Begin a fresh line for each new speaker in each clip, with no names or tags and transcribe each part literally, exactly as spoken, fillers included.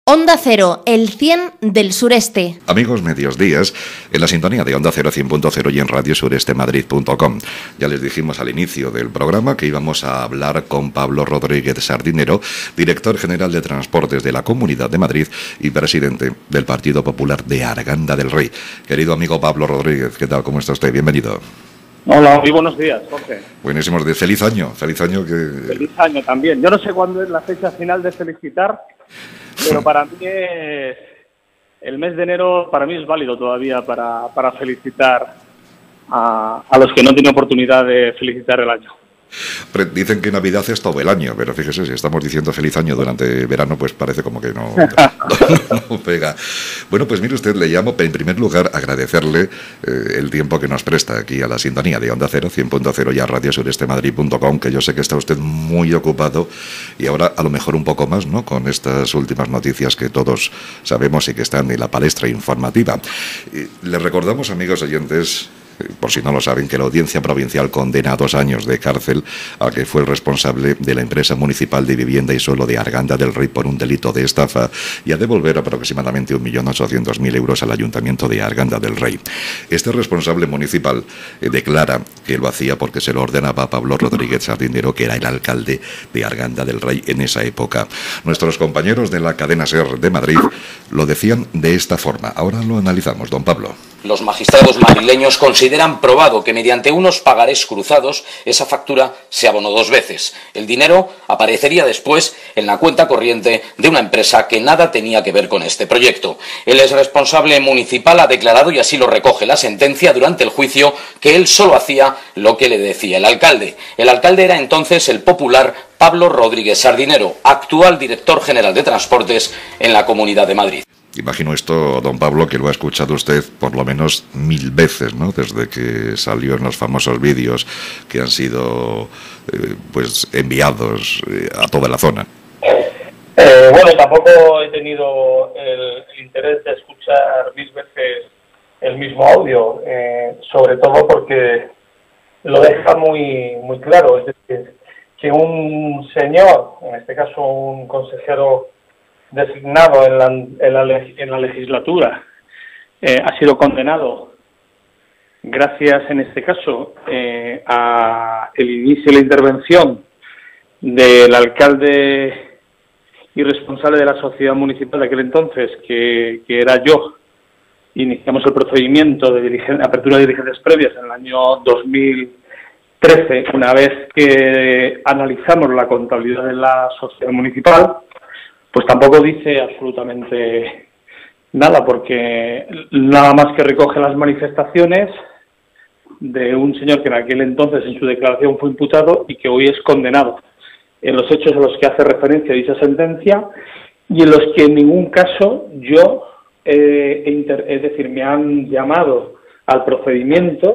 Onda Cero, el cien del sureste.
Amigos, medios días, en la sintonía de Onda Cero cien punto cero y en radio sureste madrid punto com. Ya les dijimos al inicio del programa que íbamos a hablar con Pablo Rodríguez Sardinero, director general de Transportes de la Comunidad de Madrid y presidente del Partido Popular de Arganda del Rey. Querido amigo Pablo Rodríguez, ¿qué tal? ¿Cómo está usted? Bienvenido.
Hola, muy buenos días, Jorge.
Buenísimos días. Feliz año, feliz año que...
Feliz año también. Yo no sé cuándo es la fecha final de felicitar, pero para mí es... el mes de enero para mí es válido todavía para, para felicitar a, a los que no tienen oportunidad de felicitar el año.
Dicen que Navidad es todo el año, pero fíjese, si estamos diciendo feliz año durante verano, pues parece como que no, no, no pega. Bueno, pues mire usted, le llamo en primer lugar agradecerle eh, el tiempo que nos presta aquí a la sintonía de Onda Cero, cien punto cero y a radio sureste madrid punto com, que yo sé que está usted muy ocupado y ahora a lo mejor un poco más, ¿no?, con estas últimas noticias que todos sabemos y que están en la palestra informativa. Eh, les recordamos, amigos oyentes, por si no lo saben, que la Audiencia Provincial condena a dos años de cárcel a que fue el responsable de la empresa municipal de vivienda y suelo de Arganda del Rey por un delito de estafa y a devolver aproximadamente un millón ochocientos mil euros al Ayuntamiento de Arganda del Rey. Este responsable municipal eh, declara que lo hacía porque se lo ordenaba a Pablo Rodríguez Sardinero, que era el alcalde de Arganda del Rey en esa época. Nuestros compañeros de la cadena SER de Madrid lo decían de esta forma. Ahora lo analizamos, don Pablo.
Los magistrados madrileños consideran probado que mediante unos pagarés cruzados esa factura se abonó dos veces. El dinero aparecería después en la cuenta corriente de una empresa que nada tenía que ver con este proyecto. El exresponsable municipal ha declarado, y así lo recoge la sentencia durante el juicio, que él solo hacía lo que le decía el alcalde. El alcalde era entonces el popular Pablo Rodríguez Sardinero, actual director general de Transportes en la Comunidad de Madrid.
Imagino esto, don Pablo, que lo ha escuchado usted por lo menos mil veces, ¿no?, desde que salió en los famosos vídeos que han sido eh, pues enviados eh, a toda la zona.
Eh, bueno, tampoco he tenido el, el interés de escuchar mil veces el mismo audio, eh, sobre todo porque lo deja muy, muy claro. Es decir, que un señor, en este caso un consejero designado en la, en la, en la legislatura, eh, ha sido condenado gracias, en este caso, eh, a el inicio de la intervención del alcalde y responsable de la sociedad municipal de aquel entonces, que, que era yo. Iniciamos el procedimiento de diligen, apertura de diligencias previas en el año dos mil trece, una vez que analizamos la contabilidad de la sociedad municipal. Pues tampoco dice absolutamente nada, porque nada más que recoge las manifestaciones de un señor que en aquel entonces en su declaración fue imputado y que hoy es condenado, en los hechos a los que hace referencia dicha sentencia y en los que en ningún caso yo, eh, inter, es decir, me han llamado al procedimiento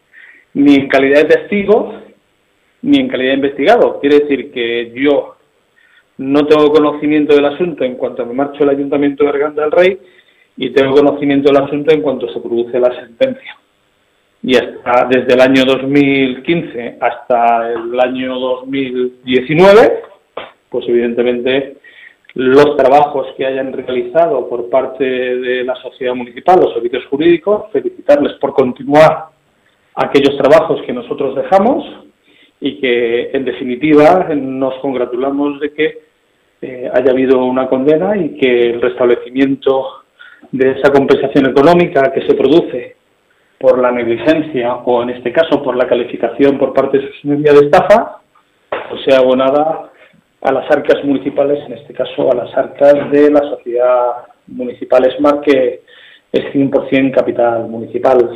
ni en calidad de testigo ni en calidad de investigado. Quiere decir que yo no tengo conocimiento del asunto en cuanto me marcho al Ayuntamiento de Arganda del Rey y tengo conocimiento del asunto en cuanto se produce la sentencia. Y hasta desde el año dos mil quince hasta el año dos mil diecinueve, pues evidentemente los trabajos que hayan realizado por parte de la sociedad municipal, los servicios jurídicos, felicitarles por continuar aquellos trabajos que nosotros dejamos y que, en definitiva, nos congratulamos de que eh, haya habido una condena y que el restablecimiento de esa compensación económica que se produce por la negligencia o, en este caso, por la calificación por parte de su señoría de estafa, pues sea abonada a las arcas municipales, en este caso a las arcas de la sociedad municipal Smart, que es cien por ciento capital municipal.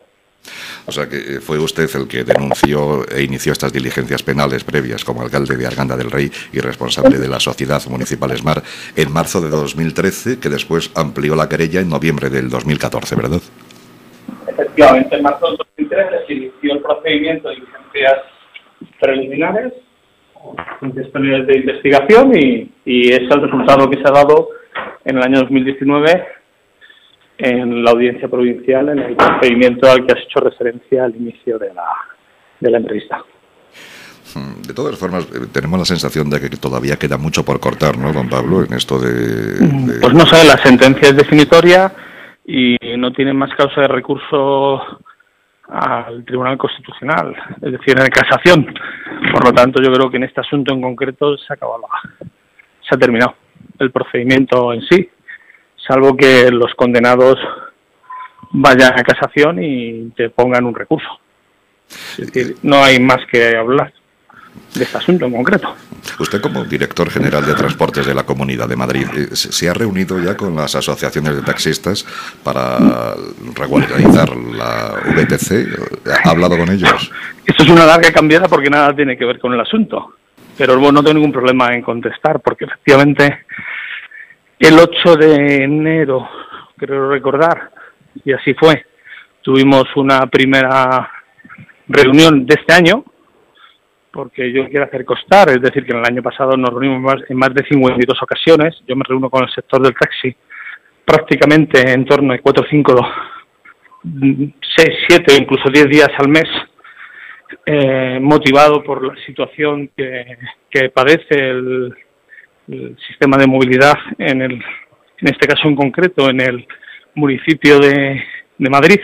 O sea que fue usted el que denunció e inició estas diligencias penales previas como alcalde de Arganda del Rey y responsable de la sociedad municipal Smart en marzo de dos mil trece, que después amplió la querella en noviembre del dos mil catorce, ¿verdad?
Efectivamente, en marzo del dos mil trece se inició el procedimiento de diligencias preliminares, diligencias de investigación y, y es el resultado que se ha dado en el año dos mil diecinueve en la audiencia provincial, en el procedimiento al que has hecho referencia al inicio de la, de la entrevista.
De todas formas, tenemos la sensación de que todavía queda mucho por cortar, ¿no, don Pablo, en esto de... de...
Pues no sé, la sentencia es definitoria y no tiene más causa de recurso al Tribunal Constitucional, es decir, en casación. Por lo tanto, yo creo que en este asunto en concreto se ha acabado, se ha terminado el procedimiento en sí, salvo que los condenados vayan a casación y te pongan un recurso. Es decir, no hay más que hablar de este asunto en concreto.
Usted, como director general de Transportes de la Comunidad de Madrid, ¿se ha reunido ya con las asociaciones de taxistas para regularizar la V T C? ¿Ha hablado con ellos?
Esto es una larga cambiada porque nada tiene que ver con el asunto. Pero bueno, no tengo ningún problema en contestar, porque efectivamente el ocho de enero, creo recordar, y así fue, tuvimos una primera reunión de este año, porque yo quiero hacer constar, es decir, que en el año pasado nos reunimos más, en más de cincuenta y dos ocasiones. Yo me reúno con el sector del taxi prácticamente en torno a cuatro, cinco, seis, siete o incluso diez días al mes, eh, motivado por la situación que, que padece el, el sistema de movilidad, en, el, en este caso en concreto, en el municipio de, de Madrid.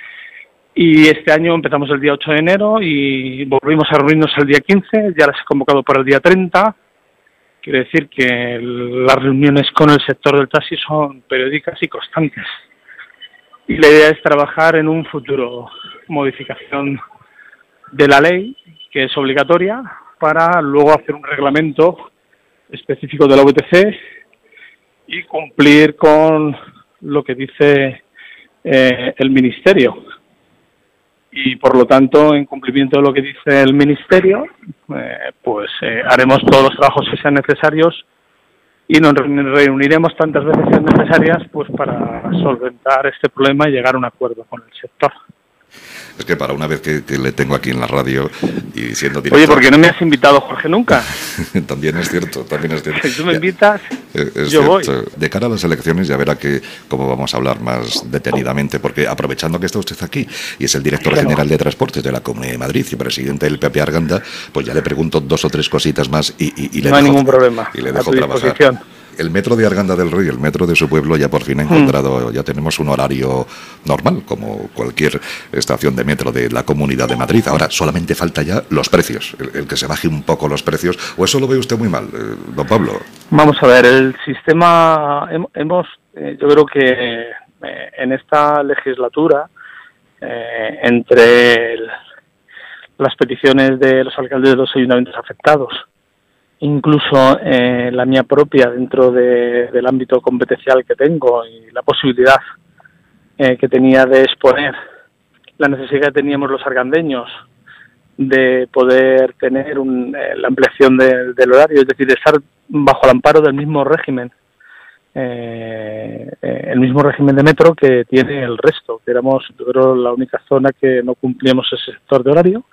Y este año empezamos el día ocho de enero y volvimos a reunirnos el día quince, ya las he convocado para el día treinta. Quiere decir que las reuniones con el sector del taxi son periódicas y constantes. Y la idea es trabajar en un futuro modificación de la ley, que es obligatoria, para luego hacer un reglamento específico de la V T C y cumplir con lo que dice eh, el Ministerio. Y por lo tanto, en cumplimiento de lo que dice el Ministerio, eh, pues eh, haremos todos los trabajos que sean necesarios y nos reuniremos tantas veces sean necesarias pues para solventar este problema y llegar a un acuerdo con el sector.
Es que para una vez que, que le tengo aquí en la radio y siendo director...
Oye, ¿por qué no me has invitado, Jorge, nunca?
También es cierto, también es cierto.
Si tú me invitas,
es
yo
cierto.
voy.
De cara a las elecciones ya verá que cómo vamos a hablar más detenidamente, porque aprovechando que está usted aquí y es el director
Claro.
general de Transportes de la Comunidad de Madrid y presidente del P P Arganda, pues ya le pregunto dos o tres cositas más y, y, y le
no hay
dejo,
ningún problema.
y le
A
dejo
tu
trabajar.
disposición.
El metro de Arganda del Rey, el metro de su pueblo, ya por fin ha encontrado, mm. ya tenemos un horario normal, como cualquier estación de metro de la Comunidad de Madrid. Ahora solamente falta ya los precios, el, el que se baje un poco los precios, o eso lo ve usted muy mal, eh, don Pablo.
Vamos a ver, el sistema, hemos, eh, yo creo que eh, en esta legislatura, eh, entre el, las peticiones de los alcaldes de los ayuntamientos afectados, incluso eh, la mía propia dentro de, del ámbito competencial que tengo y la posibilidad eh, que tenía de exponer la necesidad que teníamos los argandeños de poder tener un, eh, la ampliación de, del horario, es decir, de estar bajo el amparo del mismo régimen, eh, eh, el mismo régimen de metro que tiene el resto, que éramos, yo creo, la única zona que no cumplíamos ese sector de horario.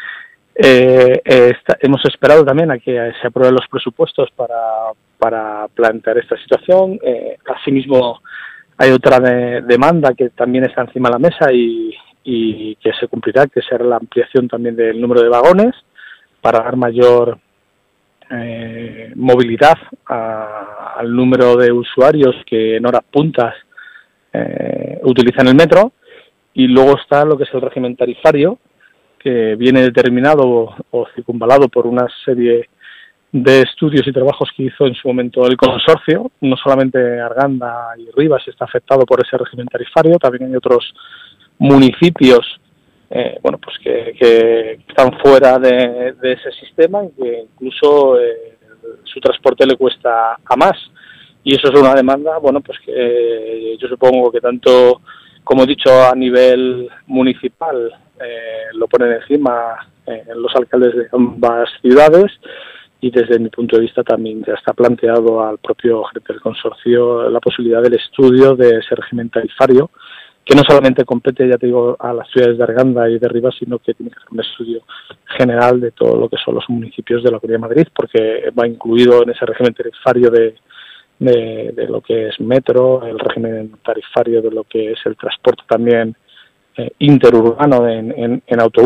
Eh, eh, está, hemos esperado también a que se aprueben los presupuestos para, para plantear esta situación. Eh, asimismo, hay otra de, demanda que también está encima de la mesa y, y que se cumplirá, que será la ampliación también del número de vagones para dar mayor eh, movilidad a, al número de usuarios que en horas puntas eh, utilizan el metro. Y luego está lo que es el régimen tarifario, que viene determinado o, o circunvalado por una serie de estudios y trabajos que hizo en su momento el consorcio. No solamente Arganda y Rivas está afectado por ese régimen tarifario, también hay otros municipios eh, bueno, pues que, que están fuera de, de ese sistema y que incluso eh, su transporte le cuesta a más. Y eso es una demanda, bueno, pues que eh, yo supongo que tanto, como he dicho, a nivel municipal, Eh, lo ponen encima eh, los alcaldes de ambas ciudades y desde mi punto de vista también ya está planteado al propio gerente del consorcio la posibilidad del estudio de ese régimen tarifario, que no solamente compete, ya te digo, a las ciudades de Arganda y de Rivas, sino que tiene que hacer un estudio general de todo lo que son los municipios de la Comunidad de Madrid, porque va incluido en ese régimen tarifario de, de, de lo que es metro, el régimen tarifario de lo que es el transporte también interurbano en, en, en autobús,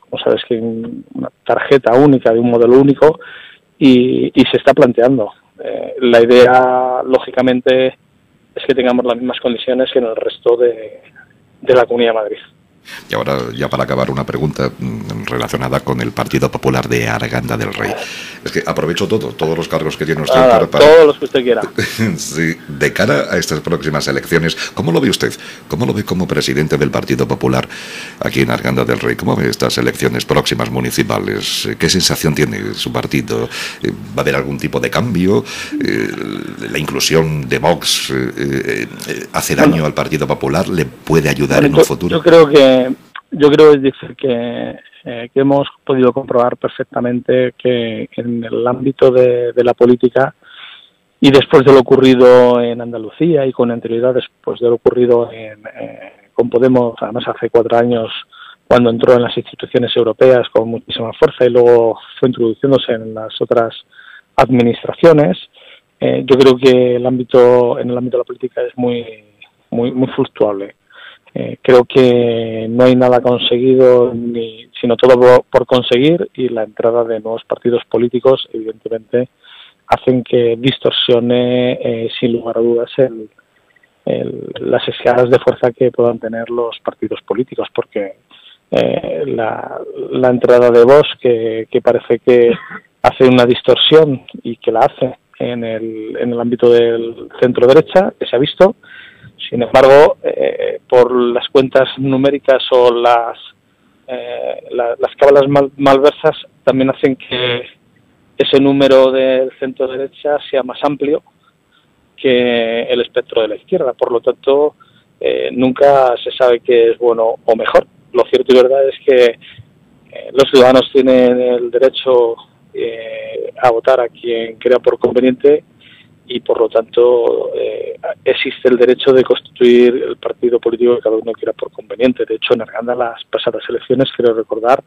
como sabes, que una tarjeta única de un modelo único y, y se está planteando. Eh, la idea, lógicamente, es que tengamos las mismas condiciones que en el resto de, de la Comunidad de Madrid.
Y ahora, ya para acabar, una pregunta relacionada con el Partido Popular de Arganda del Rey. Es que aprovecho todo, todos los cargos que tiene usted
ah,
para, para...
Todos los que usted quiera.
Sí, de cara a estas próximas elecciones, ¿cómo lo ve usted? ¿Cómo lo ve como presidente del Partido Popular aquí en Arganda del Rey? ¿Cómo ve estas elecciones próximas municipales? ¿Qué sensación tiene su partido? ¿Va a haber algún tipo de cambio? ¿La inclusión de Vox eh, eh, hace daño bueno, al Partido Popular? ¿Le puede ayudar bueno, en un futuro?
Yo creo que Yo creo es decir que, eh, que hemos podido comprobar perfectamente que en el ámbito de, de la política y después de lo ocurrido en Andalucía y con anterioridad después de lo ocurrido en, eh, con Podemos, además hace cuatro años cuando entró en las instituciones europeas con muchísima fuerza y luego fue introduciéndose en las otras administraciones, eh, yo creo que el ámbito en el ámbito de la política es muy muy muy fluctuable. Eh, creo que no hay nada conseguido, ni, sino todo por, por conseguir, y la entrada de nuevos partidos políticos, evidentemente, hacen que distorsione, eh, sin lugar a dudas, el, el, las escalas de fuerza que puedan tener los partidos políticos, porque eh, la, la entrada de Vox, que, que parece que hace una distorsión, y que la hace en el, en el ámbito del centro-derecha, que se ha visto. Sin embargo, eh, por las cuentas numéricas o las eh, la, las cábalas mal, malversas también hacen que ese número del centro derecha sea más amplio que el espectro de la izquierda. Por lo tanto, eh, nunca se sabe qué es bueno o mejor. Lo cierto y verdad es que eh, los ciudadanos tienen el derecho eh, a votar a quien crea por conveniente, y por lo tanto eh, existe el derecho de constituir el partido político que cada uno quiera por conveniente. De hecho, en Arganda, las pasadas elecciones, quiero recordar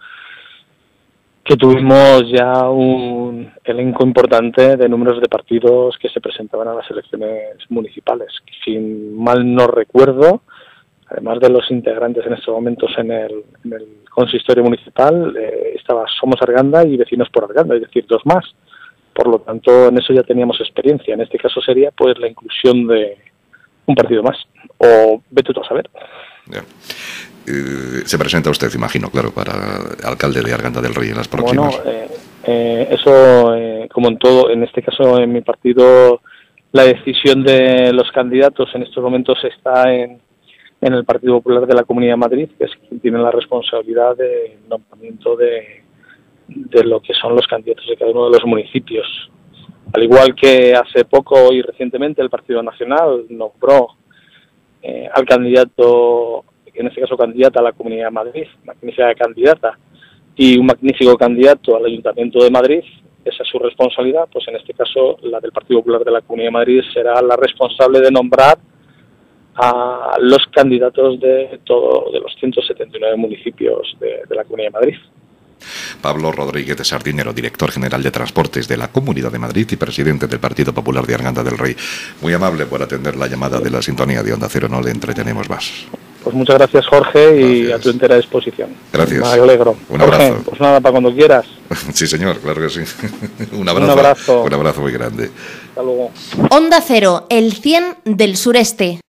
que tuvimos ya un elenco importante de números de partidos que se presentaban a las elecciones municipales. Si mal no recuerdo, además de los integrantes en estos momentos en el, en el consistorio municipal, eh, estaba Somos Arganda y Vecinos por Arganda, es decir, dos más. Por lo tanto, en eso ya teníamos experiencia. En este caso sería pues la inclusión de un partido más. O vete tú a saber.
Yeah. Eh, se presenta usted, imagino, claro, para alcalde de Arganda del Rey en las próximas.
Bueno, eh, eh, eso, eh, como en todo, en este caso en mi partido, la decisión de los candidatos en estos momentos está en, en el Partido Popular de la Comunidad de Madrid, que es quien tiene la responsabilidad del nombramiento de de lo que son los candidatos de cada uno de los municipios. Al igual que hace poco y recientemente el Partido Nacional nombró eh, al candidato, en este caso candidata a la Comunidad de Madrid, magnífica candidata, y un magnífico candidato al Ayuntamiento de Madrid, esa es su responsabilidad, pues en este caso la del Partido Popular de la Comunidad de Madrid será la responsable de nombrar a los candidatos de todo de los ciento setenta y nueve municipios de, de la Comunidad de Madrid.
Pablo Rodríguez de Sardinero, director general de Transportes de la Comunidad de Madrid y presidente del Partido Popular de Arganda del Rey. Muy amable por atender la llamada de la sintonía de Onda Cero, no le entretenemos más.
Pues muchas gracias, Jorge, y gracias. A tu entera disposición.
Gracias.
Me alegro.
Un
Jorge,
abrazo.
Pues nada, para cuando quieras.
Sí, señor, claro que sí. Un abrazo.
Un abrazo.
Un abrazo muy grande.
Hasta luego.
Onda Cero, el cien del sureste.